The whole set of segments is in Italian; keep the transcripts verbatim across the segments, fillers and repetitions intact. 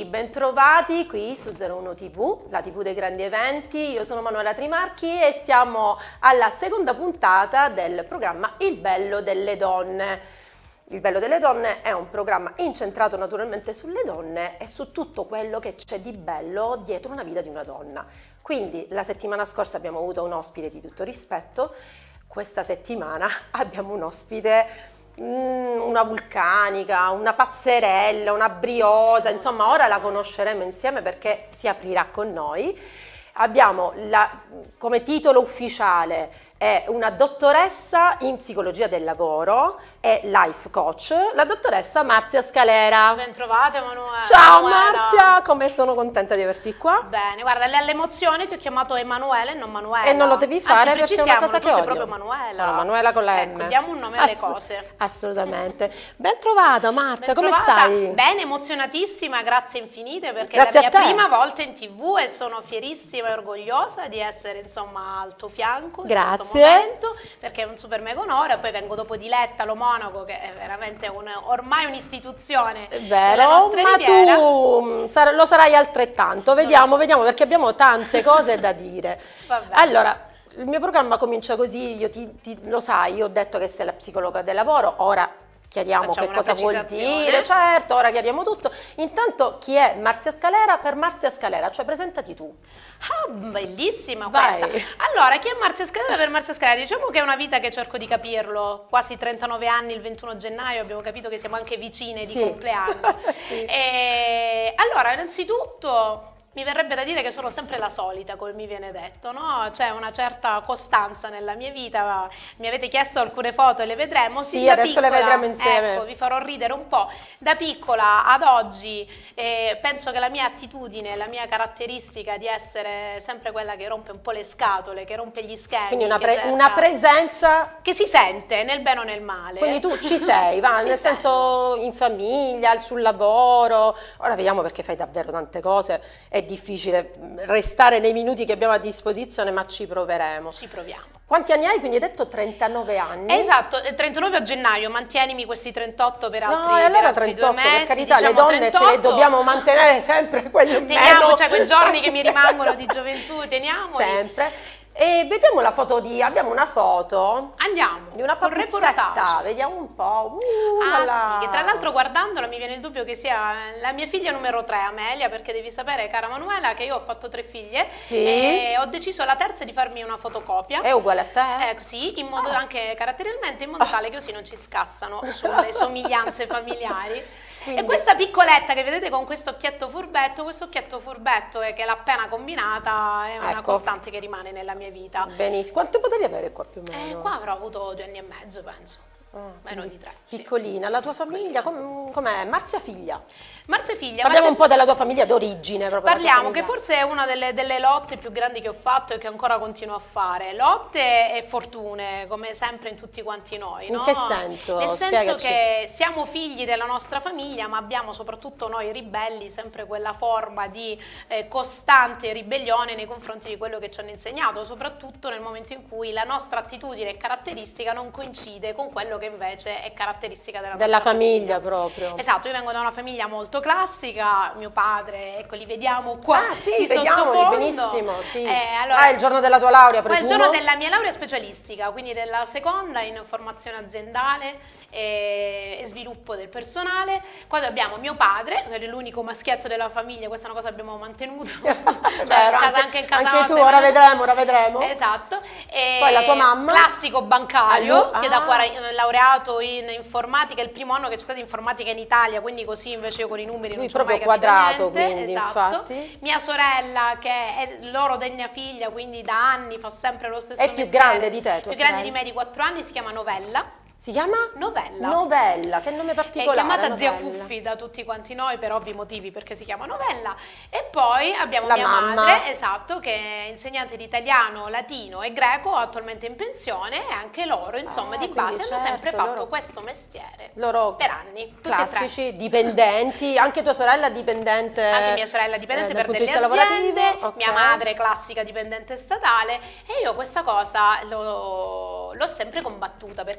bentrovati qui su zero uno tivù, la tivù dei grandi eventi. Io sono Manuela Trimarchi e siamo alla seconda puntata del programma Il Bello delle Donne. Il Bello delle Donne è un programma incentrato naturalmente sulle donne e su tutto quello che c'è di bello dietro una vita di una donna. Quindi la settimana scorsa abbiamo avuto un ospite di tutto rispetto, questa settimana abbiamo un ospite... una vulcanica, una pazzerella, una briosa, insomma ora la conosceremo insieme perché si aprirà con noi. Abbiamo la, come titolo ufficiale è una dottoressa in psicologia del lavoro e life coach, la dottoressa Marzia Scalera. Ben trovata Emanuela. Ciao Marzia, come sono contenta di averti qua. Bene, guarda, all'emozione ti ho chiamato Emanuele e non Manuela. E non lo devi fare. Anzi, perché è una cosa che tu odio. Sei proprio Manuela. Sono Manuela con la ecco, M. Diamo un nome alle Ass cose. Assolutamente. Ben trovata Marzia, ben come trovata. stai? Bene, emozionatissima, grazie infinite perché grazie è la mia a te. prima volta in tivù e sono fierissima e orgogliosa di essere insomma al tuo fianco grazie. in questo momento, perché è un super mega onore. Poi vengo dopo Diletta, lo Monaco, che è veramente un, ormai un'istituzione vero, nostra ma riviera. Tu sar lo sarai altrettanto, vediamo, so. vediamo perché abbiamo tante cose da dire. Allora, il mio programma comincia così, io ti, ti, lo sai, io ho detto che sei la psicologa del lavoro, ora chiariamo Facciamo che cosa vuol precisazione. dire, certo, ora chiariamo tutto. Intanto chi è Marzia Scalera per Marzia Scalera, cioè presentati tu. Ah, bellissima Vai. questa. Allora, chi è Marzia Scalera per Marzia Scalera? Diciamo che è una vita che cerco di capirlo, quasi trentanove anni, il ventuno gennaio, abbiamo capito che siamo anche vicine di sì. compleanno. sì. E, allora, innanzitutto... mi verrebbe da dire che sono sempre la solita, come mi viene detto, no? C'è una certa costanza nella mia vita. Mi avete chiesto alcune foto e le vedremo. Sì, adesso piccola, le vedremo insieme. Ecco, vi farò ridere un po'. Da piccola ad oggi eh, penso che la mia attitudine, la mia caratteristica di essere sempre quella che rompe un po' le scatole, che rompe gli schemi. Quindi una, pre cerca, una presenza... che si sente nel bene o nel male. Quindi tu ci sei, va, ci nel sei. senso in famiglia, sul lavoro. Ora vediamo perché fai davvero tante cose. È difficile restare nei minuti che abbiamo a disposizione, ma ci proveremo. Ci proviamo. Quanti anni hai? Quindi hai detto trentanove anni? Esatto, trentanove a gennaio, mantienimi questi trentotto per altri, no, e allora per altri trentotto, due mesi, per carità, diciamo le donne trentotto. ce le dobbiamo mantenere sempre, quello teniamo, meno. cioè quei giorni che mi rimangono di gioventù, teniamoli. Sempre. E vediamo la foto di, abbiamo una foto Andiamo, di una papuzzetta, vediamo un po'. Uh, ah là. sì, che tra l'altro guardandola mi viene il dubbio che sia la mia figlia numero tre, Amelia, perché devi sapere, cara Manuela, che io ho fatto tre figlie sì. e ho deciso la terza di farmi una fotocopia. È uguale a te? Eh, sì, in modo anche caratterialmente, in modo tale che così non ci scassano sulle somiglianze familiari. Quindi. E questa piccoletta che vedete con questo occhietto furbetto, questo occhietto furbetto è che l'ha appena combinata è una ecco. costante che rimane nella mia vita. Benissimo. Quanto potevi avere qua più o meno? Eh, qua avrò avuto due anni e mezzo, penso. Oh, meno di tre. Piccolina, sì. La tua famiglia com'è? Com Marzia figlia? Marzia figlia. Parliamo Marzia un po' della tua famiglia d'origine. Parliamo, che forse è una delle, delle lotte più grandi che ho fatto e che ancora continuo a fare. Lotte e fortune, come sempre in tutti quanti noi. In no? che senso? Nel senso Spiegaci. che siamo figli della nostra famiglia, ma abbiamo soprattutto noi ribelli sempre quella forma di eh, costante ribellione nei confronti di quello che ci hanno insegnato, soprattutto nel momento in cui la nostra attitudine e caratteristica non coincide con quello che invece è caratteristica della, della nostra famiglia, famiglia proprio. Esatto, io vengo da una famiglia molto classica, mio padre, ecco, li vediamo qua. Ah sì, vediamoli benissimo, sì. Eh, allora, ah, il giorno della tua laurea, presumo? Il giorno della mia laurea specialistica, quindi della seconda in formazione aziendale e, e sviluppo del personale. Quando abbiamo mio padre, che è l'unico maschietto della famiglia, questa è una cosa che abbiamo mantenuto. Vero, anche, anche in casa anche tu, ora vedremo, ora vedremo. Esatto. E poi la tua mamma? Classico bancario, ah. che da qua laureato in informatica, è il primo anno che c'è stata informatica in Italia, quindi così invece io con i numeri lui non ci ho mai proprio capito quadrato, niente. quindi Esatto. infatti. Mia sorella, che è loro degna figlia, quindi da anni fa sempre lo stesso è più mestiere. grande di te, tua più grande sorella? di me di quattro anni, si chiama Novella. Si chiama? Novella. Novella, che nome particolare. È chiamata Novella. zia Fuffi da tutti quanti noi per ovvi motivi, perché si chiama Novella. E poi abbiamo la mia mamma. madre, esatto, che è insegnante di italiano, latino e greco, attualmente in pensione, e anche loro, insomma, ah, di base certo, hanno sempre fatto loro... questo mestiere loro per anni. Classici, dipendenti, anche tua sorella dipendente. Anche mia sorella dipendente eh, per delle aziende, lavorativo. Okay. Mia madre classica dipendente statale, e io questa cosa l'ho sempre combattuta, perché avevo capito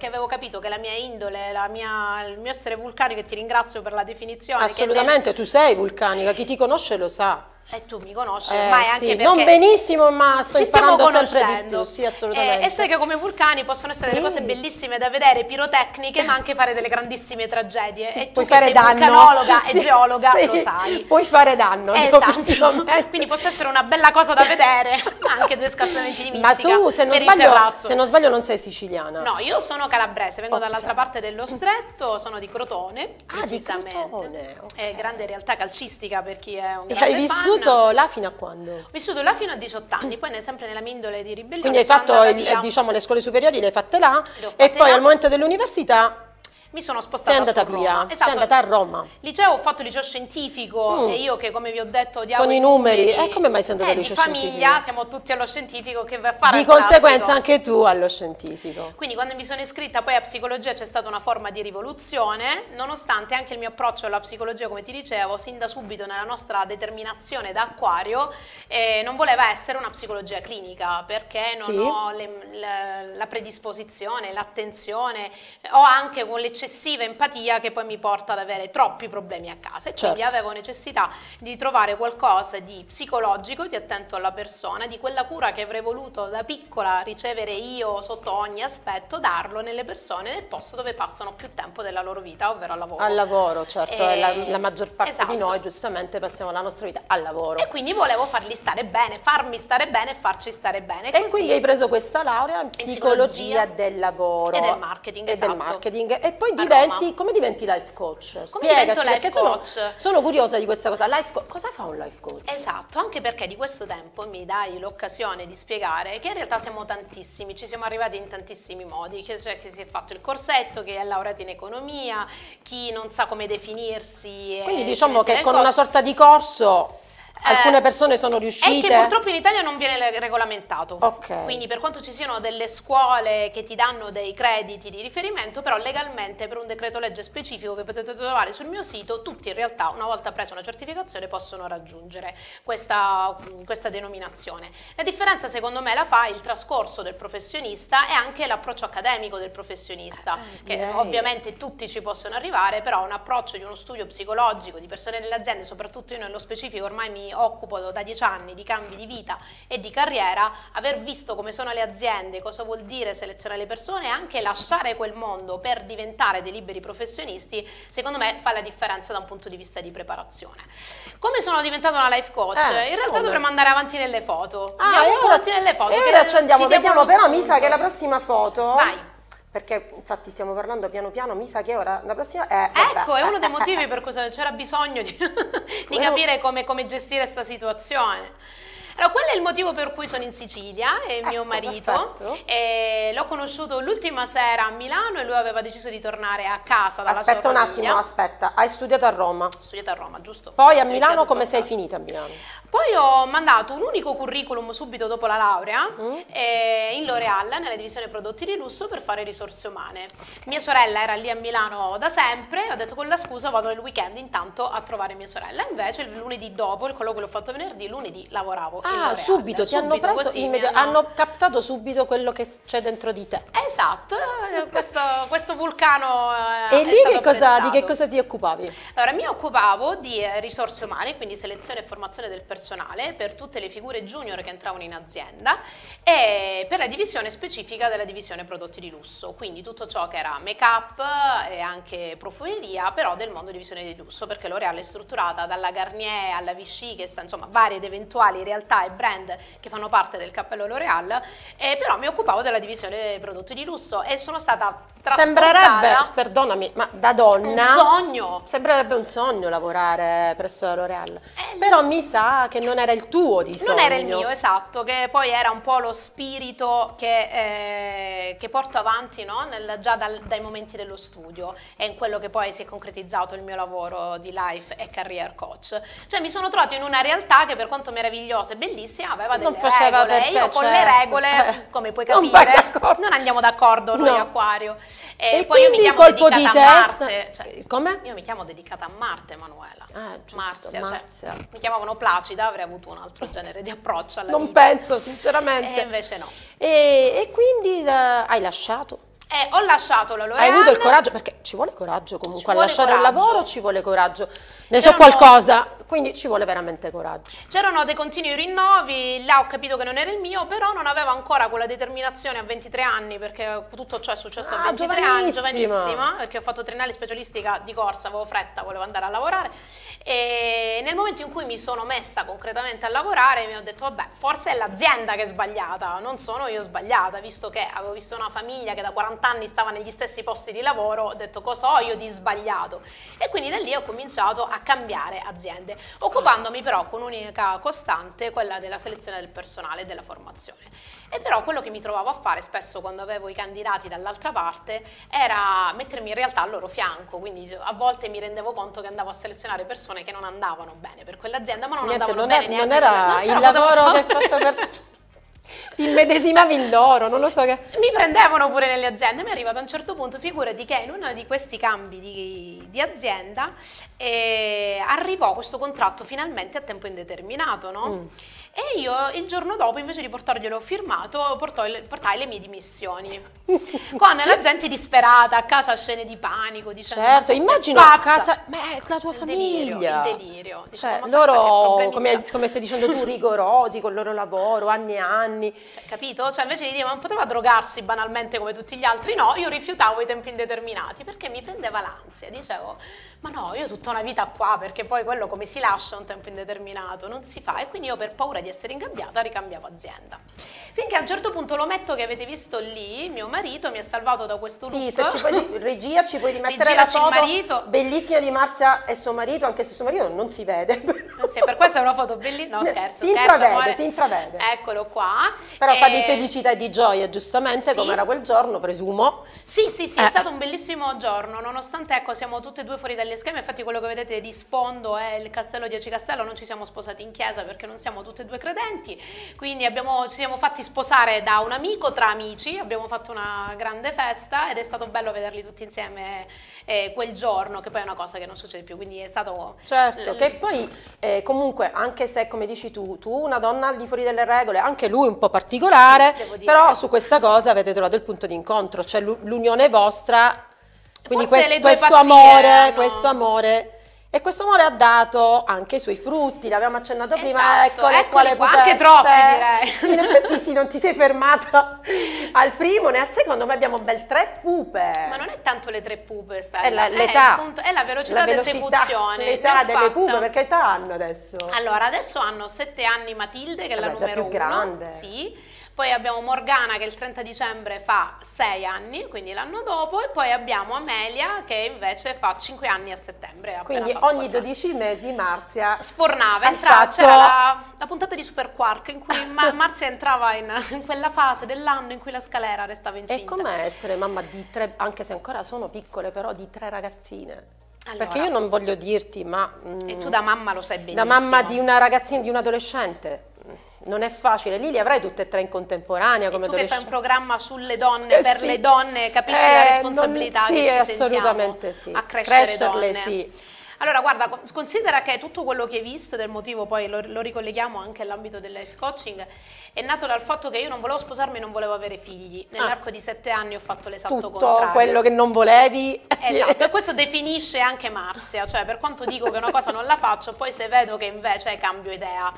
capito che la mia indole, la mia, il mio essere vulcanico, e ti ringrazio per la definizione. Assolutamente, che tu sei vulcanica, chi ti conosce lo sa. E tu mi conosci, Eh, ormai anche sì, perché non benissimo, ma sto ci stiamo imparando sempre di conoscendo. più, sì, assolutamente. Eh, e sai che come vulcani possono essere Sì. delle cose bellissime da vedere, pirotecniche, ma anche fare delle grandissime tragedie. Sì, e tu puoi che fare sei danno. vulcanologa Sì, e geologa sì, lo sai. puoi fare danno. Esatto, quindi possa essere una bella cosa da vedere, anche due scassamenti di Ma Mizzica tu, se non, per il sbaglio, terrazzo. se non sbaglio, non sei siciliana. No, io sono calabrese, vengo Ok. dall'altra parte dello stretto, sono di Crotone, Ah, di precisamente. Crotone, ok. È grande realtà calcistica per chi è un E grande hai fan. vissuto là fino a quando? Ho vissuto là fino a diciotto anni, poi ne- sempre nella mia indole di ribellione. Quindi hai sono fatto andata il- via. diciamo, le scuole superiori, le hai fatte là, Le ho e fatte poi là. al momento dell'università Mi sono spostata sei andata su via, Roma. sei Esatto. andata a Roma. Liceo, ho fatto il liceo scientifico Mm. e io che, come vi ho detto, odiavo Con i numeri. E come mai sei andata eh, al liceo di famiglia, scientifico? siamo tutti allo scientifico, che va a fare Di il conseguenza classico. anche tu allo scientifico. Quindi quando mi sono iscritta poi a psicologia c'è stata una forma di rivoluzione, nonostante anche il mio approccio alla psicologia, come ti dicevo, sin da subito nella nostra determinazione da acquario, eh, non voleva essere una psicologia clinica, perché non Sì. ho le- la, la predisposizione, l'attenzione, ho anche con l'eccessiva empatia che poi mi porta ad avere troppi problemi a casa, e quindi Certo. avevo necessità di trovare qualcosa di psicologico, di attento alla persona, di quella cura che avrei voluto da piccola ricevere io sotto ogni aspetto, darlo nelle persone nel posto dove passano più tempo della loro vita, ovvero al lavoro. Al lavoro, certo, E- è la, la maggior parte esatto. di noi giustamente passiamo la nostra vita al lavoro. E quindi volevo farli stare bene, farmi stare bene e farci stare bene. E Così- quindi hai preso questa laurea in psicologia, psicologia del lavoro e del marketing, e del esatto. marketing. E poi A diventi, Roma. come diventi life coach? Come Spiegaci, divento life perché sono, coach? sono curiosa di questa cosa. Life co- cosa fa un life coach? Esatto, anche perché di questo tempo mi dai l'occasione di spiegare che in realtà siamo tantissimi, ci siamo arrivati in tantissimi modi, che c'è chi si è fatto il corsetto, chi è laureato in economia, chi non sa come definirsi. e Quindi si diciamo mette che nel con coach. una sorta di corso alcune Eh, persone sono È riuscite. che purtroppo in Italia non viene le- regolamentato. Ok. Quindi per quanto ci siano delle scuole che ti danno dei crediti di riferimento, però legalmente per un decreto legge specifico che potete trovare sul mio sito, tutti in realtà una volta presa una certificazione possono raggiungere questa, questa denominazione. La differenza secondo me la fa il trascorso del professionista e anche l'approccio accademico del professionista, Eh, che direi. ovviamente tutti ci possono arrivare, però un approccio di uno studio psicologico di persone delle aziende, soprattutto io nello specifico ormai mi occupo da dieci anni di cambi di vita e di carriera, aver visto come sono le aziende, cosa vuol dire selezionare le persone e anche lasciare quel mondo per diventare dei liberi professionisti, secondo me fa la differenza da un punto di vista di preparazione. Come sono diventata una life coach? Eh, In realtà come? dovremmo andare avanti nelle foto. Ah, Andiamo e un po' ora, avanti nelle foto. e che ora ci andiamo, ti diamo vediamo, uno però mi spunto. sa che la prossima foto... Vai. Perché infatti stiamo parlando piano piano, mi sa che ora la prossima è... vabbè, Ecco, è uno eh, dei eh, motivi eh, per cui c'era bisogno di, di Quello- capire come, come gestire questa situazione. Allora, quello è il motivo per cui sono in Sicilia, è mio Ecco, marito, perfetto. e l'ho conosciuto l'ultima sera a Milano e lui aveva deciso di tornare a casa dalla Aspetta sua un famiglia. attimo, aspetta, hai studiato a Roma, Ho studiato a Roma, giusto? poi a Per il Milano fiato come sei passato. finita a Milano? Poi ho mandato un unico curriculum subito dopo la laurea Mm. eh, in L'Oreal, nella divisione prodotti di lusso, per fare risorse umane. Mia sorella era lì a Milano da sempre, ho detto con la scusa vado nel weekend intanto a trovare mia sorella. Invece il lunedì dopo, il colloquio l'ho fatto venerdì, lunedì lavoravo in Ah, L'Oreal. subito, ti hanno Subito, preso, così mi immedi- hanno captato subito quello che c'è dentro di te. Esatto, eh, questo, questo vulcano eh, E è lì stato che cosa, di che apprezzato. cosa ti occupavi? Allora, mi occupavo di eh, risorse umane, quindi selezione e formazione del personale per tutte le figure junior che entravano in azienda e per la divisione specifica della divisione prodotti di lusso, quindi tutto ciò che era make up e anche profumeria, però del mondo divisione di lusso, perché L'Oreal è strutturata dalla Garnier alla Vichy, che sta insomma varie ed eventuali realtà e brand che fanno parte del cappello L'Oreal, e però mi occupavo della divisione prodotti di lusso e sono stata Sembrerebbe, trasportata perdonami, ma da un donna sogno. sembrerebbe un sogno lavorare presso la L'Oreal, Eh, però mi sa che non era il tuo di sogno. Non era il mio, esatto, che poi era un po' lo spirito che, eh, che porto avanti, no? Nel- già dal- dai momenti dello studio, e in quello che poi si è concretizzato il mio lavoro di life e career coach. Cioè mi sono trovata in una realtà che, per quanto meravigliosa e bellissima, aveva Non delle faceva regole. per te, Io con le certo. regole, Eh, come puoi non vai capire, d'accordo. non andiamo d'accordo noi No. Acquario. E poi io mi quindi chiamo colpo di dedicata a testa- Marte. Cioè, Come? io mi chiamo dedicata a Marte, Emanuela. Ah, giusto, Marzia, cioè, Marzia. mi chiamavano Placida, avrei avuto un altro genere di approccio alla Non vita. penso, sinceramente. E invece no. E, e quindi eh, hai lasciato? E ho lasciato la L'Oréal. Hai avuto il coraggio, perché ci vuole coraggio comunque, a lasciare il lavoro ci vuole coraggio. Ne so qualcosa, quindi ci vuole veramente coraggio. C'erano dei continui rinnovi, là ho capito che non era il mio, però non avevo ancora quella determinazione a ventitré anni, perché tutto ciò è successo ah, a ventitré anni, giovanissima, perché ho fatto triennale specialistica di corsa, avevo fretta, volevo andare a lavorare, e nel momento in cui mi sono messa concretamente a lavorare mi ho detto vabbè, forse è l'azienda che è sbagliata, non sono io sbagliata, visto che avevo visto una famiglia che da quaranta anni stava negli stessi posti di lavoro, ho detto cosa ho io di sbagliato, e quindi da lì ho cominciato a cambiare aziende, occupandomi però con un'unica costante, quella della selezione del personale e della formazione. E però quello che mi trovavo a fare spesso quando avevo i candidati dall'altra parte era mettermi in realtà al loro fianco, quindi a volte mi rendevo conto che andavo a selezionare persone che non andavano bene per quell'azienda, ma non Niente, andavano non bene è, neanche non era per... non il lavoro che faccio per... ti immedesimavi in loro, non lo so che... Mi prendevano pure nelle aziende, mi è arrivato a un certo punto, figurati che in uno di questi cambi di, di azienda eh, arrivò questo contratto finalmente a tempo indeterminato, no? Mm. E io il giorno dopo, invece di portarglielo firmato, portai, portai le mie dimissioni. Con la gente disperata, a casa scene di panico, dicendo certo, immagino a casa, ma è la tua il famiglia. Delirio, il delirio. Diciamo, cioè, loro, come, come stai dicendo tu, rigorosi con il loro lavoro, anni e anni. Cioè, capito? Cioè, invece di dire, ma non poteva drogarsi banalmente come tutti gli altri, no, io rifiutavo i tempi indeterminati, perché mi prendeva l'ansia, dicevo, ma no, io ho tutta una vita qua, perché poi quello come si lascia un tempo indeterminato, non si fa, e quindi io per paura di essere ingabbiata ricambiavo azienda. Finché a un certo punto l'ometto che avete visto lì, mio marito mi ha salvato da questo loop. Sì, se ci puoi, regia ci puoi rimettere regia, la foto marito. bellissima di Marzia e suo marito, anche se suo marito non si vede. Sì, per questa è una foto bellissima, no scherzo, si scherzo, intravede, amore. si intravede. Eccolo qua. Però e... sa di felicità e di gioia, giustamente, sì. come era quel giorno, presumo. Sì, sì, sì, eh. è stato un bellissimo giorno, nonostante ecco siamo tutte e due fuori dagli schemi, infatti quello che vedete di sfondo è il castello di Aci Castello, non ci siamo sposati in chiesa perché non siamo tutte e due credenti, quindi abbiamo, ci siamo fatti sposare da un amico tra amici, abbiamo fatto una grande festa ed è stato bello vederli tutti insieme eh, quel giorno, che poi è una cosa che non succede più, quindi è stato... Certo, che poi eh, comunque, anche se come dici tu, tu una donna al di fuori delle regole, anche lui un po' particolare, sì, però su questa cosa avete trovato il punto di incontro, cioè l'unione vostra, quindi quest, questo amore, erano... questo amore... E questo amore ha dato anche i suoi frutti, l'abbiamo accennato esatto, prima, eccole qua le pupette. Anche troppi direi. Sì, in effetti sì, non ti sei fermata al primo né al secondo, noi abbiamo ben tre pupe. Ma non è tanto le tre pupe, Stella. È l'età. È, è la velocità d'esecuzione. L'età delle pupe, perché età hanno adesso? Allora, adesso hanno sette anni Matilde, che è la Vabbè, numero già più uno. grande. Sì. Poi abbiamo Morgana che il trenta dicembre fa sei anni, quindi l'anno dopo, e poi abbiamo Amelia che invece fa cinque anni a settembre. Quindi ogni dodici mesi Marzia sfornava, entrava, fatto... c'era la, la puntata di Super Quark in cui Ma Marzia entrava in, in quella fase dell'anno in cui la scalera restava incinta. E com'è essere mamma di tre, anche se ancora sono piccole, però di tre ragazzine? Allora, perché io non voglio dirti, ma... Mm, e tu da mamma lo sai benissimo. Da mamma di una ragazzina, di un adolescente. Non è facile, lì li avrai tutte e tre in contemporanea come adolescente. Tu che fai un programma sulle donne, eh, per sì. le donne, capisci eh, la responsabilità non, che sì, ci assolutamente sì. A crescere Crescerle, donne. sì. Allora guarda, considera che tutto quello che hai visto del motivo, poi lo, lo ricolleghiamo anche all'ambito del life coaching, è nato dal fatto che io non volevo sposarmi e non volevo avere figli. Nell'arco ah. di sette anni ho fatto l'esatto contrario. Tutto quello che non volevi. Esatto, e questo definisce anche Marzia, cioè per quanto dico che una cosa non la faccio, poi se vedo che invece cambio idea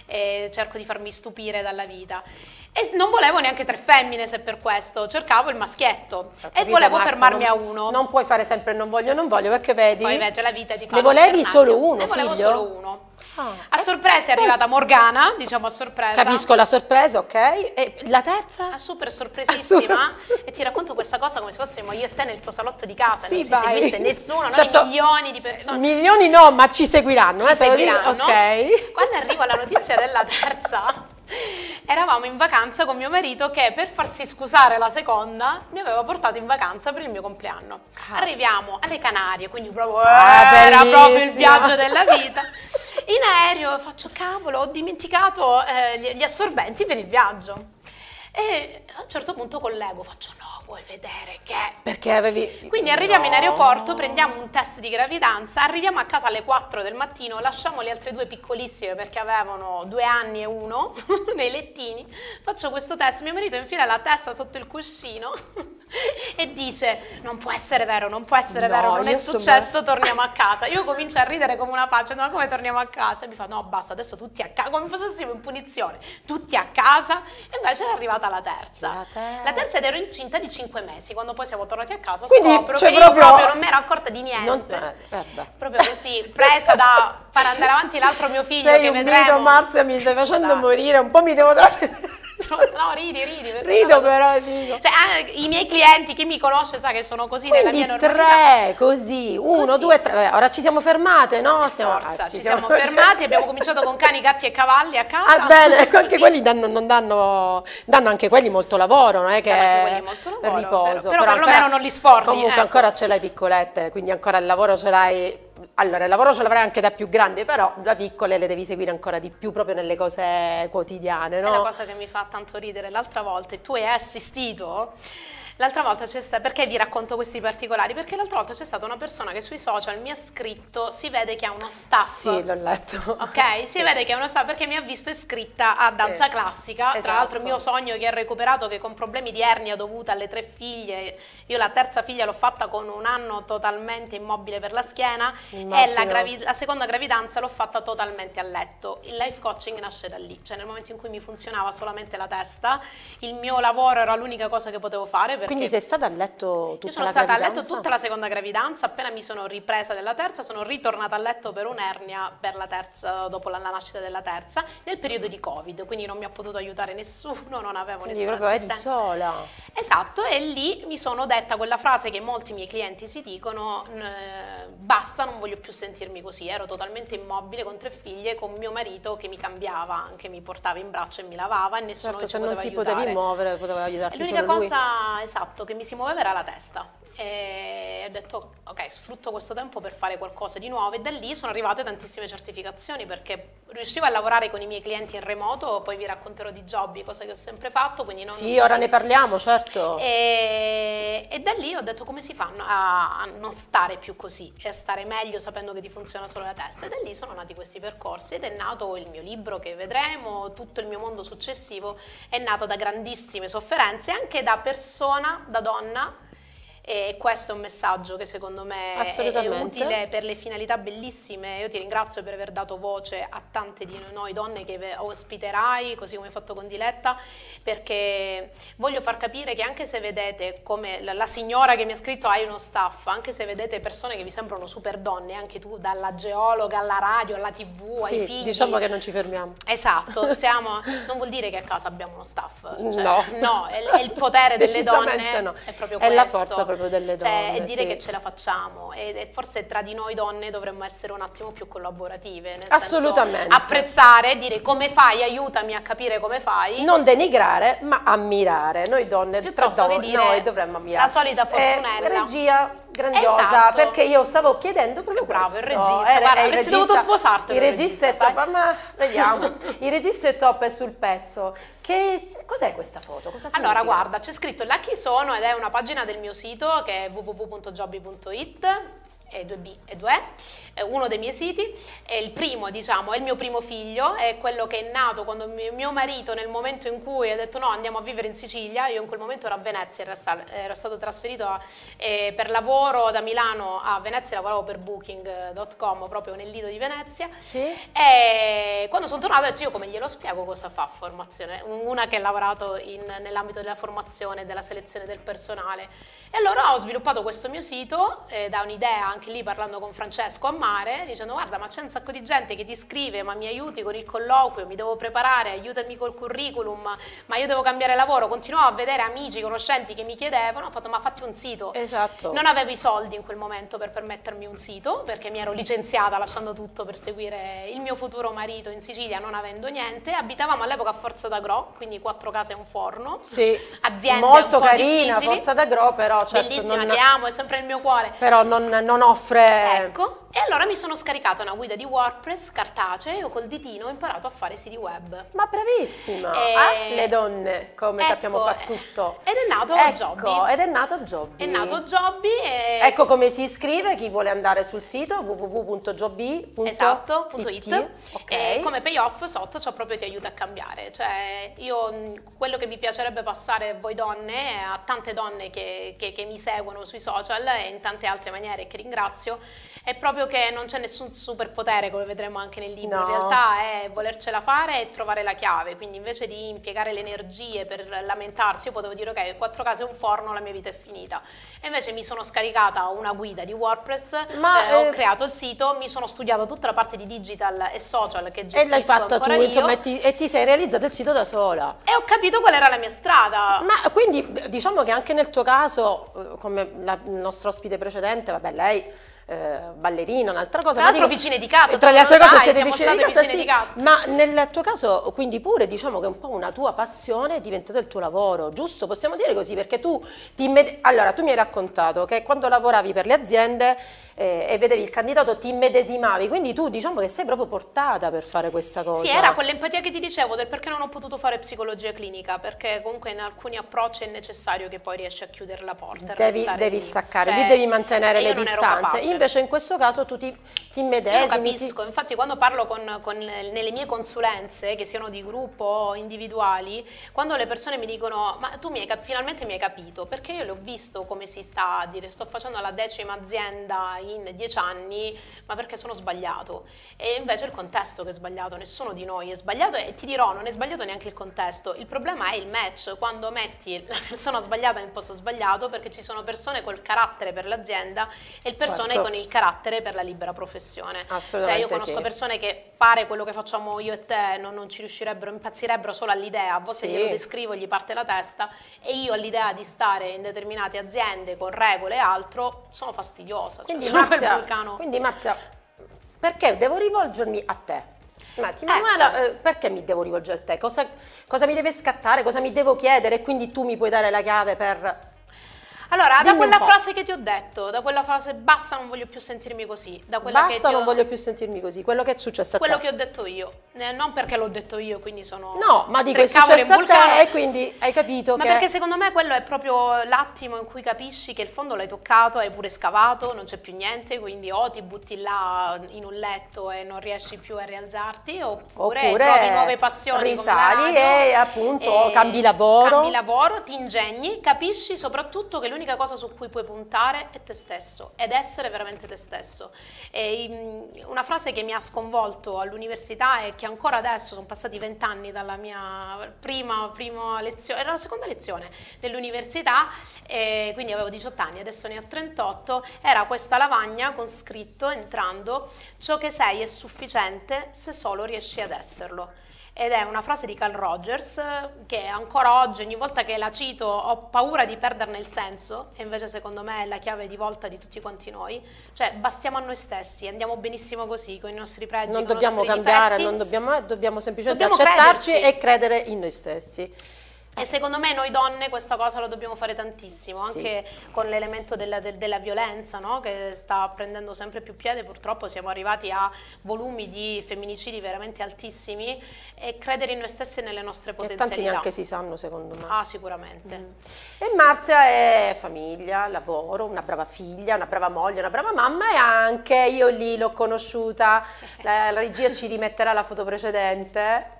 e cerco di farmi stupire dalla vita. E non volevo neanche tre femmine, se per questo, cercavo il maschietto capito, e volevo Marzia, fermarmi non, a uno. Non puoi fare sempre non voglio, non voglio, perché vedi? Poi invece la vita ti fa... Ne volevi solo uno, Ne volevo figlio? solo uno. Ah, a sorpresa è arrivata Morgana, diciamo a sorpresa. Capisco la sorpresa, ok. E la terza? Ah, super sorpresissima. Ah, super. E ti racconto questa cosa come se fossimo io e te nel tuo salotto di casa, sì, non ci vai. seguisse nessuno, certo, noi milioni di persone. Milioni no, ma ci seguiranno. Ci eh, seguiranno. Ok. Quando arriva la notizia della terza, eravamo in vacanza con mio marito che per farsi scusare la seconda mi aveva portato in vacanza per il mio compleanno. Ah. Arriviamo alle Canarie, quindi proprio ah, era proprio il viaggio della vita. In aereo faccio cavolo, ho dimenticato eh, gli, gli assorbenti per il viaggio. E a un certo punto collego, faccio no, vuoi vedere che... Perché avevi... Quindi arriviamo no. in aeroporto, prendiamo un test di gravidanza, arriviamo a casa alle quattro del mattino, lasciamo le altre due piccolissime perché avevano due anni e uno nei lettini, faccio questo test, mio marito infila la testa sotto il cuscino e dice non può essere vero, non può essere No, vero, non è io sono- successo, torniamo a casa. Io comincio a ridere come una faccia, ma come torniamo a casa? E mi fa no basta, adesso tutti a casa, come fossimo in punizione, tutti a casa. E invece era arrivata la terza. La terza. La terza ed ero incinta di cinque mesi, quando poi siamo tornati a casa Quindi, scopro cioè, che io proprio- proprio non mi ero accorta di niente. Non- eh, vabbè. Proprio così, presa da far andare avanti l'altro mio figlio Sei che un vedremo. mito, Marzia, mi stai facendo Dai. morire, un po' mi devo trattenere. No, ridi, ridi. perché Rido sono- però, dico. Cioè, ah, i miei clienti, chi mi conosce sa che sono così nella Quindi mia normalità. tre, così, uno, Così. due, tre. Vabbè, ora ci siamo fermate, no? Siamo, Forza, ah, ci siamo fermati, abbiamo cominciato con cani, gatti e cavalli a casa. Ah, bene, ecco, anche Così. quelli danno, non danno, danno anche quelli molto lavoro, non è che Danno anche quelli molto lavoro, riposo. però- però perlomeno non li sforni, Comunque ecco. ancora ce l'hai piccolette, quindi ancora il lavoro ce l'hai. Allora, il lavoro ce l'avrai anche da più grande, però da piccole le devi seguire ancora di più proprio nelle cose quotidiane, Sai no? la cosa che mi fa tanto ridere l'altra volta, e tu hai assistito, l'altra volta c'è stata, perché vi racconto questi particolari? Perché l'altra volta c'è stata una persona che sui social mi ha scritto, si vede che ha uno staff. Sì, l'ho letto. Ok, si Sì. vede che è uno staff perché mi ha visto iscritta a danza Sì. classica, Esatto. tra l'altro il mio sogno che ha recuperato, che con problemi di ernia dovuta alle tre figlie, io la terza figlia l'ho fatta con un anno totalmente immobile per la schiena e Immagino. la, gravi- la seconda gravidanza l'ho fatta totalmente a letto. Il life coaching nasce da lì, cioè nel momento in cui mi funzionava solamente la testa, il mio lavoro era l'unica cosa che potevo fare perché Quindi sei stata a letto tutta io sono la stata a gravidanza? letto tutta la seconda gravidanza, appena mi sono ripresa della terza, sono ritornata a letto per un'ernia per la terza, dopo la, la nascita della terza, nel periodo di Covid, quindi non mi ha potuto aiutare nessuno, non avevo Quindi nessuna proprio eri assistenza. sola. Esatto, e lì mi sono detta quella frase che molti miei clienti si dicono, eh, basta, non voglio più sentirmi così, ero totalmente immobile con tre figlie, con mio marito che mi cambiava, che mi portava in braccio e mi lavava e nessuno Certo, mi se poteva non ti aiutare. potevi muovere, poteva aiutarti L'unica solo lui. cosa, esatto, che mi si muoveva era la testa e ho detto ok, sfrutto questo tempo per fare qualcosa di nuovo e da lì sono arrivate tantissime certificazioni perché riuscivo a lavorare con i miei clienti in remoto, poi vi racconterò di Jobby, cosa che ho sempre fatto, quindi non Sì, ora ne parliamo, certo. e, e da lì ho detto come si fa a, a non stare più così e a stare meglio sapendo che ti funziona solo la testa e da lì sono nati questi percorsi ed è nato il mio libro che vedremo, tutto il mio mondo successivo è nato da grandissime sofferenze anche da persona, da donna. E questo è un messaggio che secondo me è, è Assolutamente. utile per le finalità bellissime. Io ti ringrazio per aver dato voce a tante di noi donne che ve- ospiterai, così come hai fatto con Diletta, perché voglio far capire che anche se vedete come la, la signora che mi ha scritto hai uno staff, anche se vedete persone che vi sembrano super donne, anche tu dalla geologa alla radio, alla tv, Sì, ai figli. diciamo che non ci fermiamo. Esatto, siamo, non vuol dire che a casa abbiamo uno staff, cioè, No. no, è, è il potere delle Decisamente donne, no. è proprio È la questo. forza proprio delle Cioè, donne, è dire sì. che ce la facciamo e, e forse tra di noi donne dovremmo essere un attimo più collaborative, nel Assolutamente. senso apprezzare e dire come fai, aiutami a capire come fai. Non denigrare, ma ammirare. Noi donne, tra Piuttosto che donne, dire noi dovremmo ammirare. la solita Fortunella. Eh, regia grandiosa, Esatto. perché io stavo chiedendo proprio Bravo, questo. il regista, Era- guarda, è il avresti regista- dovuto sposartelo, Il il regista regista, è top, sai? ma vediamo. Il regista è top, è sul pezzo. Che cos'è questa foto? Cosa Allora, significa? guarda, c'è scritto là chi sono ed è una pagina del mio sito che è w w w punto jobby punto it, e due B e due E, è uno dei miei siti, è il primo, diciamo, è il mio primo figlio, è quello che è nato quando mio, mio marito nel momento in cui ha detto no, andiamo a vivere in Sicilia, io in quel momento ero a Venezia, era, sta- ero stato trasferito a- eh, per lavoro da Milano a Venezia, lavoravo per booking punto com proprio nel lido di Venezia. Sì? E quando sono tornata ho detto io come glielo spiego cosa fa formazione, una che ha lavorato in- nell'ambito della formazione e della selezione del personale e allora ho sviluppato questo mio sito eh, da un'idea anche lì parlando con Francesco a mare dicendo guarda ma c'è un sacco di gente che ti scrive ma mi aiuti con il colloquio, mi devo preparare, aiutami col curriculum, ma io devo cambiare lavoro, continuavo a vedere amici, conoscenti che mi chiedevano, ho fatto ma fatti un sito. Esatto. Non avevo i soldi in quel momento per permettermi un sito perché mi ero licenziata lasciando tutto per seguire il mio futuro marito in Sicilia non avendo niente, abitavamo all'epoca a Forza d'Agro, quindi quattro case e un forno, Sì, aziende molto un po' carina, difficili, Forza d'Agro, però certo bellissima non, che amo, è sempre nel mio cuore. però non, non offre... Ecco, E allora mi sono scaricata una guida di WordPress cartacea e io col ditino ho imparato a fare siti web. Ma bravissima! E... Ah, le donne, come ecco, sappiamo far tutto. Ed è nato ecco, Jobby. Ed è nato Jobby. È nato Jobby e... Ecco come si iscrive, chi vuole andare sul sito w w w punto jobby punto it. Esatto, punto it. Okay. E come payoff sotto c'ho proprio ti aiuta a cambiare. Cioè io quello che mi piacerebbe passare a voi donne, a tante donne che, che, che mi seguono sui social e in tante altre maniere che ringrazio, è proprio che non c'è nessun superpotere, come vedremo anche nel libro. No. In realtà è volercela fare e trovare la chiave, quindi invece di impiegare le energie per lamentarsi, io potevo dire ok, quattro case e un forno, la mia vita è finita. E invece mi sono scaricata una guida di WordPress, Ma, eh, ho eh, creato il sito, mi sono studiato tutta la parte di digital e social che E gestisco l'hai fatta tu, ancora insomma, io, e ti, e ti sei realizzato il sito da sola. e ho capito qual era la mia strada. Ma quindi diciamo che anche nel tuo caso, eh, come la, il nostro ospite precedente, vabbè, lei eh, ballerina, un'altra cosa. Tra ma l'altro dico- vicine di casa, Tra tu le altre non lo cose sai, siete siamo vicine di state casa, vicine sì. di casa. Ma nel tuo caso, quindi pure diciamo che è un po' una tua passione è diventato il tuo lavoro, giusto? Possiamo dire così, perché tu ti imme- allora tu mi hai raccontato che quando lavoravi per le aziende eh, e vedevi il candidato ti immedesimavi, quindi tu diciamo che sei proprio portata per fare questa cosa. Sì, era quell'empatia che ti dicevo del perché non ho potuto fare psicologia clinica, perché comunque in alcuni approcci è necessario che poi riesci a chiudere la porta. e Devi, restare devi lì. staccare, Cioè, lì devi mantenere io le non ero distanze. capace. Invece in questo caso tu ti, ti Io lo immedesimi. ti- capisco, infatti quando parlo con, con le- nelle mie consulenze, che siano di gruppo o individuali, quando le persone mi dicono ma tu mi hai cap- finalmente mi hai capito, perché io l'ho visto come si sta a dire sto facendo la decima azienda in dieci anni, ma perché sono sbagliato. E invece il contesto che è sbagliato, nessuno di noi è sbagliato e ti dirò non è sbagliato neanche il contesto, il problema è il match, quando metti la persona sbagliata nel posto sbagliato, perché ci sono persone col carattere per l'azienda e persone Certo. con il carattere per la libera professione. Assolutamente Cioè io conosco sì. persone che fare quello che facciamo io e te non, non ci riuscirebbero, impazzirebbero solo all'idea, a volte Sì. glielo descrivo, gli parte la testa e io all'idea di stare in determinate aziende con regole e altro sono fastidiosa. Cioè, Quindi, sono quel Marzia, vulcano. quindi Marzia, perché devo rivolgermi a te? Un attimo, Ecco. Manuela, eh, perché mi devo rivolgere a te? Cosa, cosa mi deve scattare? Cosa mi devo chiedere? E quindi tu mi puoi dare la chiave per... Allora, da Dimmi un quella po'. frase che ti ho detto, da quella frase basta, non voglio più sentirmi così, da quella che Basta, ti ho- non voglio più sentirmi così. Quello che è successo a quello te. che ho detto io, Eh, non perché l'ho detto io, quindi sono No, ma dico, tre è cavoli e successo a vulcano. te e quindi hai capito Ma che... perché secondo me quello è proprio l'attimo in cui capisci che il fondo l'hai toccato, hai pure scavato, non c'è più niente, quindi o ti butti là in un letto e non riesci più a rialzarti, oppure, Oppure trovi nuove passioni risali come la radio, e appunto e cambi lavoro. cambi lavoro, ti ingegni, capisci soprattutto che l'unica cosa su cui puoi puntare è te stesso ed essere veramente te stesso. E, mm, una frase che mi ha sconvolto all'università e che ancora adesso, sono passati vent'anni dalla mia prima, prima lezione, era la seconda lezione dell'università, e quindi avevo diciotto anni, adesso ne ho trentotto, era questa lavagna con scritto entrando: ciò che sei è sufficiente se solo riesci ad esserlo. Ed è una frase di Carl Rogers che ancora oggi, ogni volta che la cito, ho paura di perderne il senso, e invece secondo me è la chiave di volta di tutti quanti noi. Cioè bastiamo a noi stessi, andiamo benissimo così, con i nostri pregi, Non con i dobbiamo nostri cambiare, difetti. non dobbiamo, dobbiamo semplicemente Dobbiamo accettarci crederci. e credere in noi stessi. E secondo me noi donne questa cosa la dobbiamo fare tantissimo, Sì. anche con l'elemento della, del- della violenza, no? Che sta prendendo sempre più piede. Purtroppo siamo arrivati a volumi di femminicidi veramente altissimi, e credere in noi stessi e nelle nostre E tanti potenzialità. neanche si sanno, secondo me. Ah, sicuramente. E Marzia è famiglia, lavoro, una brava figlia, una brava moglie, una brava mamma, e anche io lì l'ho conosciuta, la, la regia ci rimetterà la foto precedente.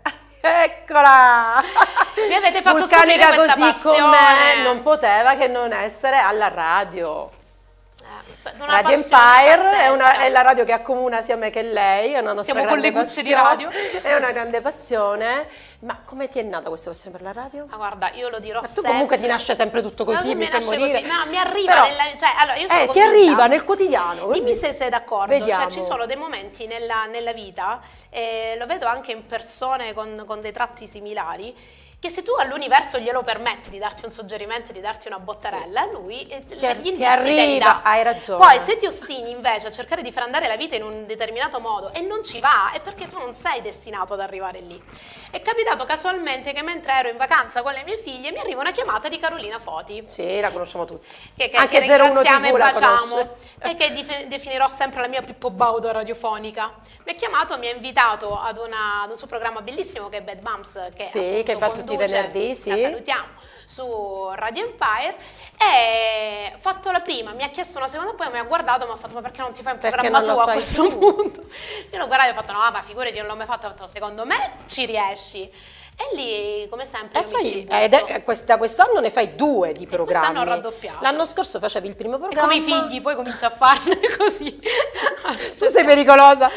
Eccola! Mi avete fatto Vulcanica scoprire questa così con passione. me, non poteva che non essere alla radio. Eh, una Radio passione Empire è, una- pazzesca. è la radio che accomuna sia me che lei, è una nostra Siamo con grande le cucce di passione, radio. è una grande passione. Ma come ti è nata questa passione per la radio? Ma guarda, io lo dirò Ma tu sempre. comunque ti nasce sempre tutto così, No, mi mi fai nasce morire. così. No, mi arriva Però, nella, cioè, allora, io sono eh, ti convinta- arriva nel quotidiano, così. Dimmi se sei d'accordo, Vediamo. cioè ci sono dei momenti nella, nella vita, e lo vedo anche in persone con, con dei tratti similari, che se tu all'universo glielo permetti di darti un suggerimento, di darti una bottarella, sì. lui eh, ti, gli indizi ti arriva, hai ragione. Poi se ti ostini invece a cercare di far andare la vita in un determinato modo e non ci va, è perché tu non sei destinato ad arrivare lì. È capitato casualmente che mentre ero in vacanza con le mie figlie mi arriva una chiamata di Carolina Foti. Sì, la conosciamo tutti. Che, che, Anche che zero uno ringraziamo tivù e la baciamo, conosce. e che dif- definirò sempre la mia Pippo Baudo radiofonica. Mi ha chiamato, mi ha invitato ad, una, ad un suo programma bellissimo che è Bad Moms, che, sì, che fa tutti i venerdì, sì. La salutiamo, su Radio Empire, e ho fatto la prima, mi ha chiesto una seconda, poi mi ha guardato e mi ha fatto: ma perché non ti fai un programma tu a questo tu? punto? Io l'ho guardato e ho fatto: no, ma figurati, non l'ho mai fatto, ho fatto secondo me ci riesci. E lì, come sempre, e fai, ed è, da quest'anno ne fai due di programmi. Quest'anno ho raddoppiato. L'anno scorso facevi il primo programma. E come i figli, poi cominci a farne così. Tu sei pericolosa.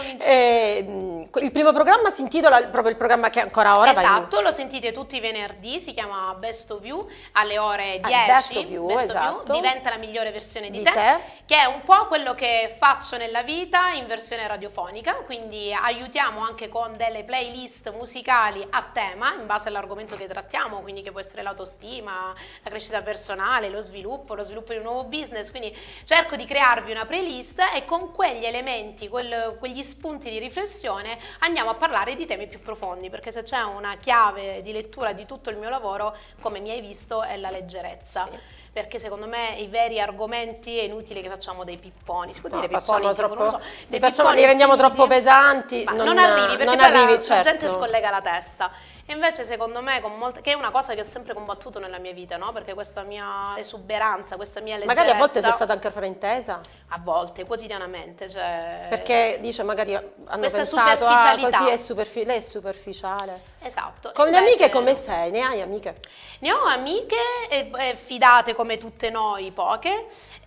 Eh, il primo programma si intitola proprio il programma che ancora ora esatto, vai. Lo sentite tutti i venerdì, si chiama Best of You alle ore dieci. Ah, Best of You, Best esatto. of You, diventa la migliore versione di, di te, te, che è un po' quello che faccio nella vita in versione radiofonica, quindi aiutiamo anche con delle playlist musicali a tema in base all'argomento che trattiamo, quindi che può essere l'autostima, la crescita personale, lo sviluppo, lo sviluppo di un nuovo business, quindi cerco di crearvi una playlist e con quegli elementi, quel, quegli spunti di riflessione andiamo a parlare di temi più profondi, perché se c'è una chiave di lettura di tutto il mio lavoro, come mi hai visto, è la leggerezza. Sì. Perché secondo me i veri argomenti è inutile che facciamo dei pipponi, si può no, dire pipponi, troppo, so, li, facciamo, li rendiamo finiti. troppo pesanti, non, non, non arrivi, perché non poi arrivi, la, certo. la gente scollega la testa. E invece secondo me, con molta, che è una cosa che ho sempre combattuto nella mia vita, no? Perché questa mia esuberanza, questa mia leggerezza... Magari a volte sei stata anche fraintesa? A volte, quotidianamente. Cioè... Perché dice, magari hanno questa pensato, ah, così è superfi- lei è superficiale. Esatto. Con invece... le amiche come sei? Ne hai amiche? Ne ho amiche eh, eh, fidate come tutte noi, poche.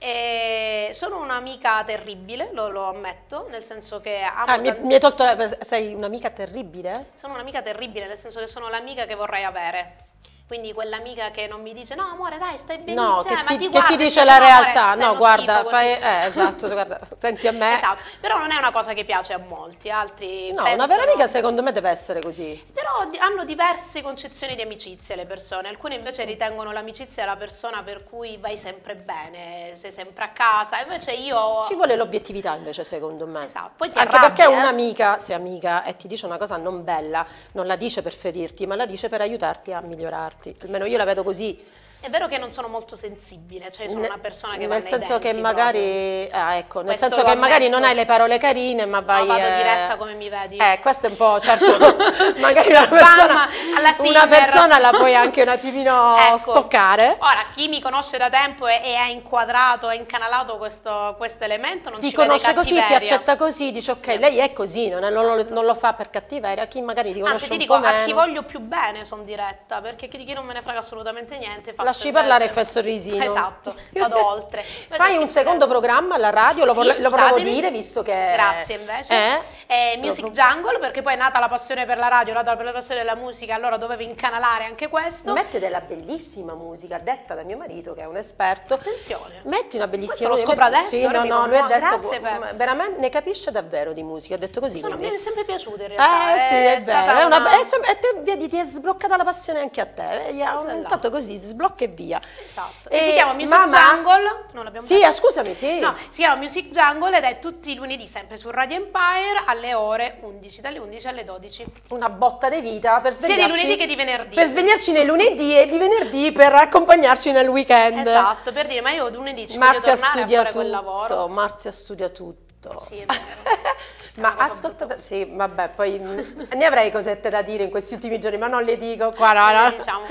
E sono un'amica terribile, lo, lo ammetto, nel senso che amo ah, mi, mi hai tolto, sei un'amica terribile? Sono un'amica terribile, nel senso che sono l'amica che vorrei avere. Quindi quell'amica che non mi dice: no amore dai stai benissimo, no, che eh, ti, ma ti, che guarda, ti dice dice, la no, realtà, amore, no guarda, fai, così. eh, esatto, guarda, senti a me. Esatto, però non è una cosa che piace a molti, altri no, pensano... una vera amica secondo me deve essere così. Però hanno diverse concezioni di amicizia le persone, alcune invece ritengono l'amicizia la persona per cui vai sempre bene, sei sempre a casa, invece io... Ci vuole l'obiettività invece secondo me. Esatto, poi ti anche arrabbi, perché eh? un'amica, se amica e ti dice una cosa non bella, non la dice per ferirti, ma la dice per aiutarti a migliorarti, almeno io la vedo così. È vero che non sono molto sensibile, cioè sono ne, una persona che nel va senso nei che denti magari ah, ecco, nel questo senso che magari ammetto. non hai le parole carine, ma vai no, vado eh, diretta come mi vedi. Eh, questo è un po', certo, magari una persona, una persona la puoi anche un attimino ecco. stoccare. Ora, chi mi conosce da tempo e, e ha inquadrato, ha incanalato questo, questo elemento, non ti ci vede conosce così, ti cattiveria. accetta così, dice ok, sì. Lei è così, non, è, non, lo, non lo fa per cattiveria, chi magari ti conosce Anzi, ti un dico, po' meno. a chi voglio più bene sono diretta, perché chi di chi non me ne frega assolutamente niente. Lasci parlare e fai il sorrisino. Esatto, vado oltre. Fai un secondo programma alla radio, lo, sì, lo volevo scusatemi. dire visto che... Grazie invece. Eh? È Music Jungle, perché poi è nata la passione per la radio, è nata la passione della musica, allora dovevo incanalare anche questo. Mette della bellissima musica, detta da mio marito che è un esperto. Attenzione. Metti una bellissima musica. Lo scopro adesso? Sì, no, no, lui ha detto, grazie per... veramente ne capisce davvero di musica, ha detto così. Sono, mi è sempre piaciuta in realtà. Eh è sì, è vero, è una... una... è sem- e te vedi, ti è sbloccata la passione anche a te, intanto così, sblocca e via. Esatto. E e si chiama Music mamma... Jungle. Non l'abbiamo sì, ah, scusami, sì. No, si chiama Music Jungle ed è tutti i lunedì sempre su Radio Empire alle ore undici, dalle undici alle dodici. Una botta di vita per svegliarci. Sia di lunedì che di venerdì. Per svegliarci nei lunedì e di venerdì per accompagnarci nel weekend. Esatto, per dire, ma io lunedì ci Marzia voglio tornare studia a fare tutto, quel lavoro. Marzia studia tutto. Sì, è vero. Ma ascoltate, sì, vabbè, poi ne avrei cosette da dire in questi ultimi giorni, ma non le dico qua, no, no. Diciamo.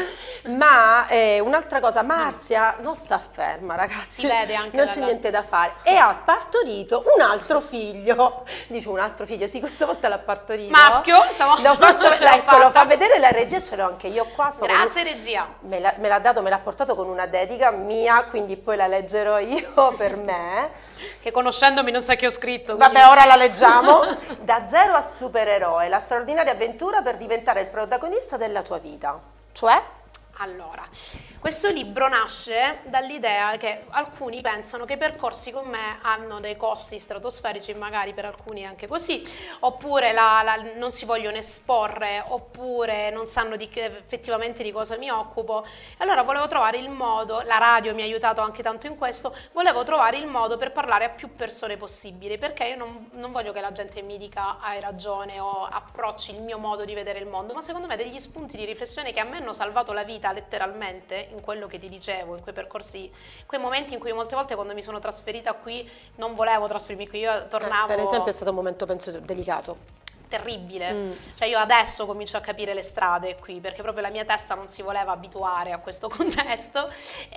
Ma eh, un'altra cosa, Marzia non sta ferma, ragazzi, si vede anche non c'è niente da fare, e ha partorito un altro figlio, dice un altro figlio, sì, questa volta l'ha partorito. Maschio, lo faccio, ecco, lo fa vedere la regia, ce l'ho anche io qua. Sono Grazie un... regia. Me l'ha, me l'ha dato, me l'ha portato con una dedica mia, quindi poi la leggerò io per me. Che conoscendomi non sa che ho scritto. Quindi... Vabbè, ora la leggiamo. Da zero a supereroe, la straordinaria avventura per diventare il protagonista della tua vita. Cioè? Allora, questo libro nasce dall'idea che alcuni pensano che i percorsi con me hanno dei costi stratosferici, magari per alcuni anche così, oppure la, la, non si vogliono esporre, oppure non sanno di che, effettivamente di cosa mi occupo. Allora volevo trovare il modo, la radio mi ha aiutato anche tanto in questo, volevo trovare il modo per parlare a più persone possibili, perché io non, non voglio che la gente mi dica hai ragione o approcci il mio modo di vedere il mondo, ma secondo me degli spunti di riflessione che a me hanno salvato la vita letteralmente, in quello che ti dicevo, in quei percorsi, in quei momenti in cui molte volte quando mi sono trasferita qui non volevo trasferirmi qui, io tornavo... Eh, per esempio è stato un momento, penso, delicato. Terribile, mm. cioè io adesso comincio a capire le strade qui, perché proprio la mia testa non si voleva abituare a questo contesto,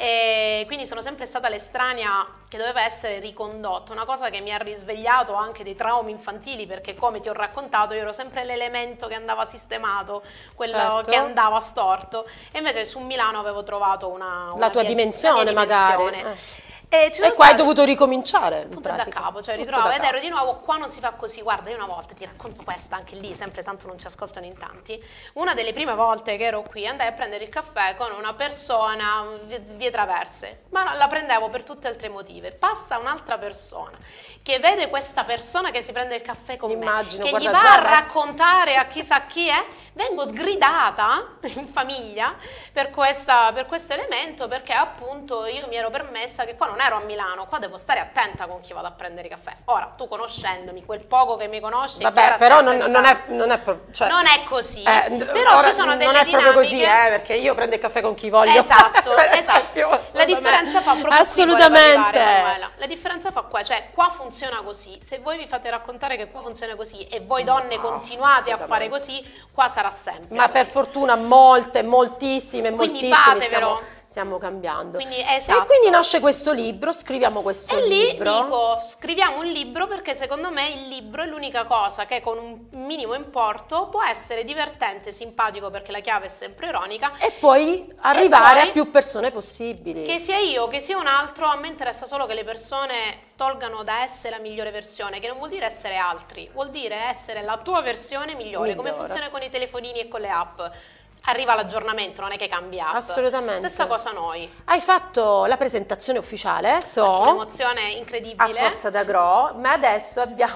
e quindi sono sempre stata l'estranea che doveva essere ricondotta, una cosa che mi ha risvegliato anche dei traumi infantili, perché come ti ho raccontato io ero sempre l'elemento che andava sistemato, quello certo. che andava storto, e invece su Milano avevo trovato una, una la tua mia, dimensione, mia magari dimensione. Eh. E, e qua hai dovuto ricominciare tutto da capo, cioè tutto ritrovavo da ed capo. ero di nuovo qua, non si fa così. Guarda, io una volta ti racconto questa anche lì, sempre tanto non ci ascoltano in tanti. Una delle prime volte che ero qui andai a prendere il caffè con una persona vie traverse, ma la prendevo per tutte altre motive. Passa un'altra persona che vede questa persona che si prende il caffè con Immagino, me, che gli guarda, va a adesso... raccontare a chissà chi è, vengo sgridata in famiglia per, questa, per questo elemento, perché appunto io mi ero permessa che qua non ero a Milano, qua devo stare attenta con chi vado a prendere i caffè. Ora, tu conoscendomi, quel poco che mi conosci... Vabbè, però non, non, è, non, è, cioè, non è così, eh, però ci sono delle non è dinamiche... proprio così, eh, perché io prendo il caffè con chi voglio. Esatto, per esatto. esempio, La differenza fa proprio assolutamente. Arrivare, la differenza fa qua, cioè qua funziona così. Se voi vi fate raccontare che qua funziona così e voi donne no, continuate a fare così, qua sarà sempre ma così. Per fortuna molte, moltissime, Quindi moltissime fatevelo. stiamo, stiamo cambiando. Quindi, esatto. E quindi nasce questo libro, scriviamo questo e lì libro. dico, scriviamo un libro, perché secondo me il libro è l'unica cosa che con un minimo importo può essere divertente, simpatico, perché la chiave è sempre ironica, E poi arrivare e poi, a più persone possibili. Che sia io, che sia un altro, a me interessa solo che le persone tolgano da essere la migliore versione, che non vuol dire essere altri, vuol dire essere la tua versione migliore, Migliore. come funziona con i telefonini e con le app. Arriva l'aggiornamento, non è che cambia app. Assolutamente. Stessa cosa noi. Hai fatto la presentazione ufficiale, so, Un'emozione incredibile. a Forza d'Agro, ma adesso abbiamo...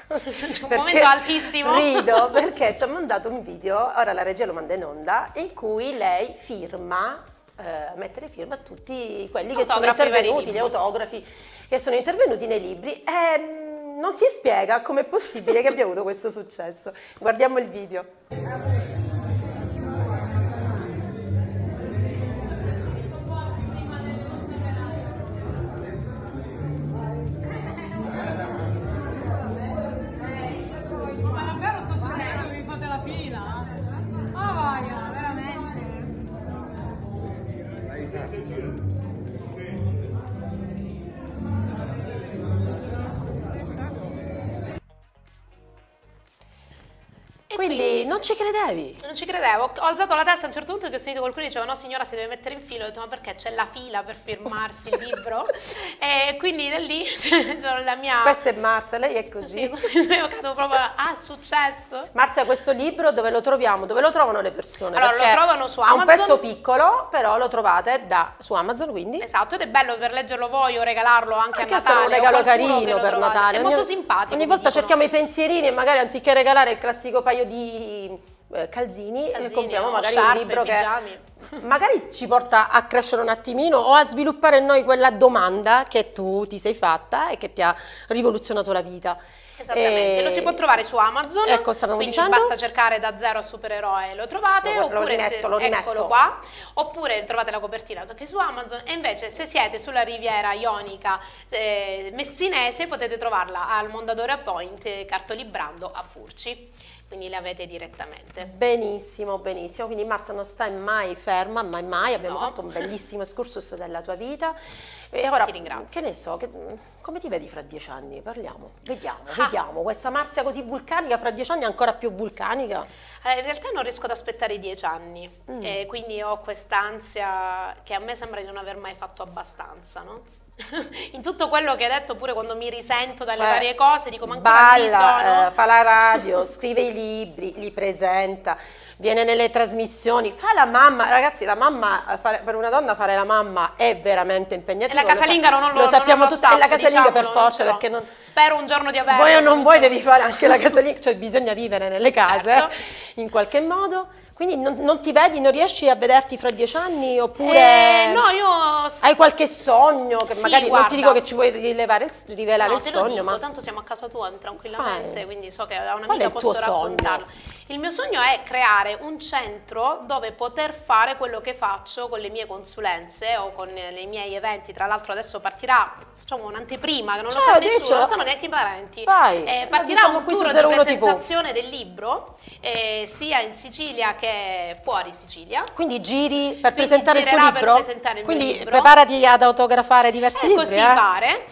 un momento altissimo. Rido perché ci ha mandato un video, ora la regia lo manda in onda, in cui lei firma, eh, mettere firma a tutti quelli che sono Autografi intervenuti, vari gli autografi che sono intervenuti nei libri, e non si spiega com'è possibile che abbia avuto questo successo. Guardiamo il video. Quindi non ci credevi? Non ci credevo, ho alzato la testa a un certo punto, che ho sentito qualcuno che diceva no signora si deve mettere in filo, ho detto ma perché c'è la fila per firmarsi il libro? E quindi da lì c'è la mia... Questa è Marzia, lei è così. Sì, io cado proprio, ah, è successo. Marzia, questo libro dove lo troviamo? Dove lo trovano le persone? Allora, Perché lo trovano su ha Amazon. un prezzo piccolo, però lo trovate da, su Amazon, quindi. Esatto, ed è bello per leggerlo voi o regalarlo anche, Anche a Natale. se è un regalo o qualcuno carino che lo per trovate. Natale. È Ogni, molto simpatico. Ogni volta dicono. cerchiamo i pensierini e magari anziché regalare il classico paio di eh, calzini, Calzini, eh, compriamo o magari sciarpe, un libro pigiami. che magari ci porta a crescere un attimino o a sviluppare in noi quella domanda che tu ti sei fatta e che ti ha rivoluzionato la vita. Esattamente, E... lo si può trovare su Amazon, ecco, stavamo quindi dicendo. basta cercare da zero a supereroe e lo trovate, Lo- lo oppure rimetto, se, lo rimetto. eccolo qua, oppure trovate la copertina anche su Amazon, e invece se siete sulla riviera ionica eh, messinese potete trovarla al Mondadori a Point, eh, Cartolibrando a Furci. Quindi le avete direttamente. Benissimo, benissimo. Quindi Marzia non stai mai ferma, mai mai. Abbiamo No. fatto un bellissimo excursus della tua vita. E ora, Ti ringrazio. che ne so, che, come ti vedi fra dieci anni? Parliamo, vediamo, Ah. vediamo. Questa Marzia così vulcanica fra dieci anni è ancora più vulcanica. Eh, in realtà non riesco ad aspettare i dieci anni, Mm. e quindi ho quest'ansia che a me sembra di non aver mai fatto abbastanza, no? in tutto quello che hai detto, pure quando mi risento dalle cioè, varie cose, dico ma ancora lì balla, sono. eh, fa la radio, scrive i libri, li presenta, viene nelle trasmissioni, fa la mamma, ragazzi, la mamma, fare, per una donna fare la mamma è veramente impegnativo. E la casalinga lo, non lo, lo sappiamo non lo tutti, staff, e la casalinga diciamolo, per forza, non ce l'ho. perché non... Spero un giorno di averla. Vuoi o non vuoi devi fare anche la casalinga, cioè bisogna vivere nelle case, Certo. in qualche modo. Quindi non, non ti vedi, non riesci a vederti fra dieci anni oppure Eh, no, io... hai qualche sogno che Sì, magari non ti guarda. dico che ci vuoi rilevare il- rivelare No, il te lo sogno, dico, ma tanto siamo a casa tua tranquillamente, Ah, quindi so che a qual è un'amica il tuo posso sogno? raccontarlo. Il mio sogno è creare un centro dove poter fare quello che faccio con le mie consulenze o con i miei eventi. Tra l'altro adesso partirà, facciamo un'anteprima che non lo Cioè, sa dici- nessuno, non lo sanno neanche i parenti. Vai, Eh, lo partirà diciamo un qui su tour di zero uno tivù. presentazione del libro, eh, sia in Sicilia che fuori Sicilia. quindi giri per Quindi presentare il tuo girerà per libro? presentare il mio Quindi libro. preparati ad autografare diversi Eh, libri, così eh? pare,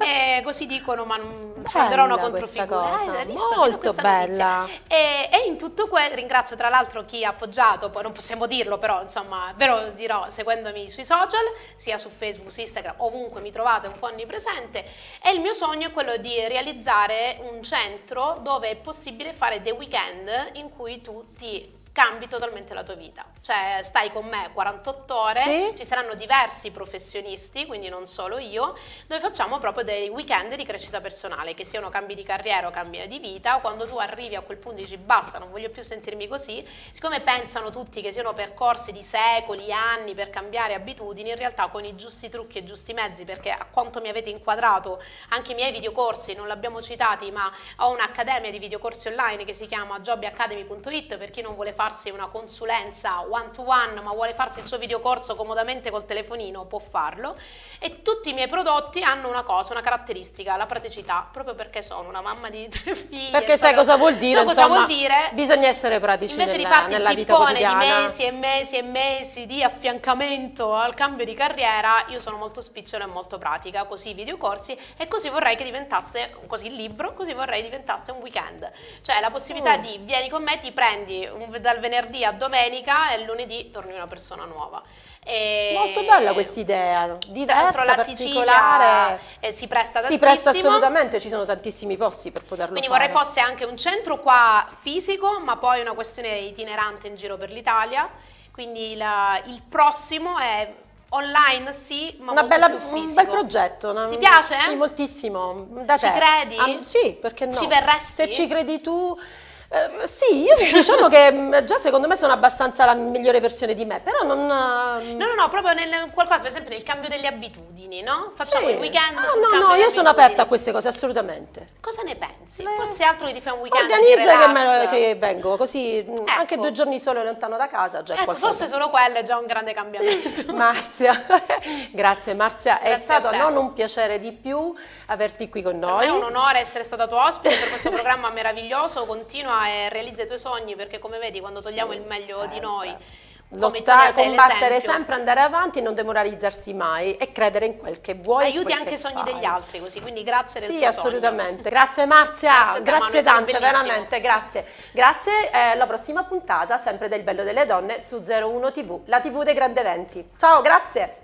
e così dicono, ma non ci prenderò una Bella questa controfigura. cosa, Eh, hai visto? molto Vedo questa bella. notizia. E, e in tutto questo ringrazio tra l'altro chi ha appoggiato, poi non possiamo dirlo però insomma ve lo dirò seguendomi sui social, sia su Facebook, su Instagram, ovunque mi trovate un po' onnipresente, e il mio sogno è quello di realizzare un centro dove è possibile fare dei weekend in cui tu ti cambi totalmente la tua vita, cioè stai con me quarantotto ore, Sì. ci saranno diversi professionisti, quindi non solo io, dove facciamo proprio dei weekend di crescita personale, che siano cambi di carriera o cambi di vita. Quando tu arrivi a quel punto dici basta, non voglio più sentirmi così, siccome pensano tutti che siano percorsi di secoli, anni per cambiare abitudini, in realtà con i giusti trucchi e giusti mezzi, perché a quanto mi avete inquadrato anche i miei videocorsi, non l'abbiamo citati, ma ho un'accademia di videocorsi online che si chiama joby academy punto it, per chi non vuole farsi una consulenza one to one ma vuole farsi il suo videocorso comodamente col telefonino può farlo, e tutti i miei prodotti hanno una cosa, una caratteristica, la praticità, proprio perché sono una mamma di tre figli. Perché sai cosa vuol dire? So cosa Insomma, vuol dire? bisogna essere pratici Invece nella, di farti nella il vita pippone di quotidiana. mesi e mesi e mesi di affiancamento al cambio di carriera, io sono molto spicciola e molto pratica, così i videocorsi, e così vorrei che diventasse, così il libro, così vorrei diventasse un weekend, cioè la possibilità Mm. di vieni con me, ti prendi un- dal venerdì a domenica e lunedì torni una persona nuova. E Molto bella questa idea, tra diversa, l'altro la particolare. Sicilia eh, si presta Si tantissimo. presta assolutamente, ci sono tantissimi posti per poterlo Quindi fare. vorrei fosse anche un centro qua fisico, ma poi una questione itinerante in giro per l'Italia. Quindi la- il prossimo è online, sì, ma Una molto bella, più un fisico. bel progetto. una- Ti piace? Sì, moltissimo. Da Ci te. credi? Ah, sì, perché no? Ci verresti? Se ci credi tu... eh, sì, io diciamo che mh, già secondo me sono abbastanza la migliore versione di me, però non... ehm, No, no, no, proprio nel qualcosa, per esempio nel cambio delle abitudini, no? Facciamo sì. il weekend Ah, sul no, cambio no, delle io sono abitudini. aperta a queste cose, assolutamente. Cosa ne pensi? Beh, Forse altro che ti fai un weekend di Organizza che, me- relax. che vengo, così mh, anche Ecco. due giorni solo lontano da casa già è Ecco, qualcosa. forse solo quello è già un grande cambiamento. Marzia, grazie Marzia, è Grazie a stato te. non un piacere di più averti qui con Per noi. me è un onore essere stata tua ospite per questo programma meraviglioso, continua e realizza i tuoi sogni, perché come vedi quando togliamo Sì, il meglio sempre. di noi, come Lottare, tu ne sei combattere l'esempio. sempre, andare avanti, non demoralizzarsi mai e credere in quel che vuoi. Aiuti quel anche che i sogni fai. degli altri così, quindi grazie del Sì, tuo assolutamente. Grazie Marzia, Grazie a te, grazie, Manu, è stato tante, bellissimo. veramente, grazie. Grazie, eh, alla prossima puntata, sempre del Bello delle Donne su zero uno tivù, la tivù dei grandi eventi. Ciao, grazie.